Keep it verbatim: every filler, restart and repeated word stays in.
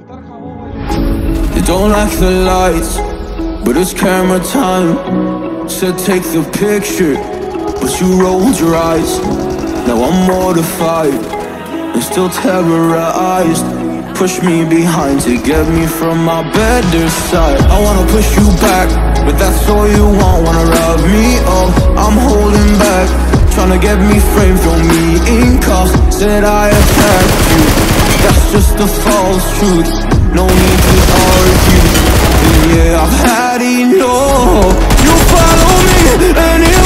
You don't like the lights, but it's camera time. Said take the picture, but you rolled your eyes. Now I'm mortified and still terrorized. Push me behind to get me from my better side. I wanna push you back, but that's all you want. Wanna rub me up, I'm holding back. Tryna get me framed, throw me in cuffs. Said I attacked you, that's just a false truth. No need to argue, and yeah, I've had enough. You follow me, and